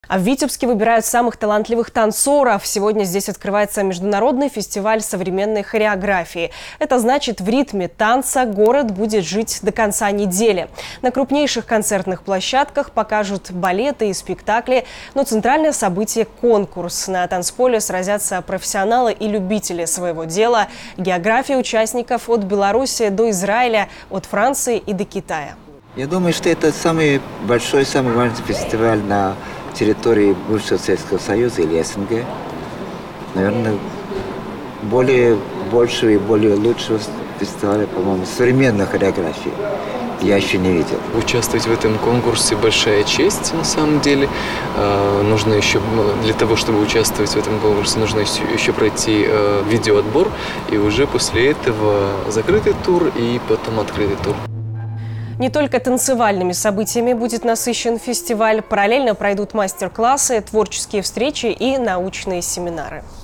А в Витебске выбирают самых талантливых танцоров. Сегодня здесь открывается международный фестиваль современной хореографии. Это значит, в ритме танца город будет жить до конца недели. На крупнейших концертных площадках покажут балеты и спектакли. Но центральное событие – конкурс. На танцполе сразятся профессионалы и любители своего дела. География участников от Беларуси до Израиля, от Франции и до Китая. Я думаю, что это самый большой, самый важный фестиваль на территории бывшего Советского Союза или СНГ. Наверное, большего и более лучшего фестиваля, по-моему, современной хореографии я еще не видел. Участвовать в этом конкурсе большая честь, на самом деле. Нужно еще, для того, чтобы участвовать в этом конкурсе, нужно еще пройти видеоотбор. И уже после этого закрытый тур и потом открытый тур. Не только танцевальными событиями будет насыщен фестиваль. Параллельно пройдут мастер-классы, творческие встречи и научные семинары.